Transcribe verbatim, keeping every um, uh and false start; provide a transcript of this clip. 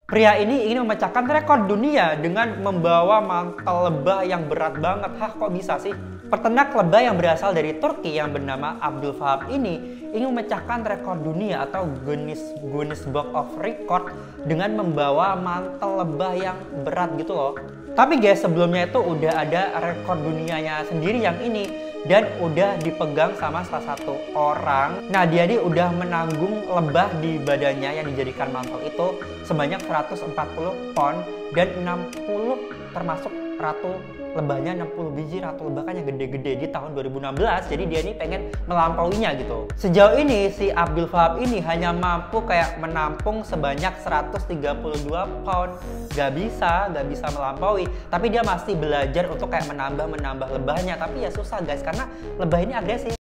Pria ini ingin memecahkan rekor dunia dengan membawa mantel lebah yang berat banget. Hah, kok bisa sih? Peternak lebah yang berasal dari Turki yang bernama Abdul Wahab ini ingin memecahkan rekor dunia atau Guinness, Guinness Book of Record dengan membawa mantel lebah yang berat gitu loh. Tapi guys, sebelumnya itu udah ada rekor dunianya sendiri yang ini dan udah dipegang sama salah satu orang. Nah, dia ini udah menanggung lebah di badannya yang dijadikan mantel itu sebanyak seratus empat puluh pon dan enam puluh termasuk ratu lebahnya, enam puluh biji ratu lebah kan yang gede-gede di tahun dua ribu enam belas. Jadi dia ini pengen melampauinya gitu. Sejauh ini si Abdul Wahab ini hanya mampu kayak menampung sebanyak seratus tiga puluh dua pound. Gak bisa, gak bisa melampaui. Tapi dia masih belajar untuk kayak menambah-menambah lebahnya. Tapi ya susah guys, karena lebah ini agresif.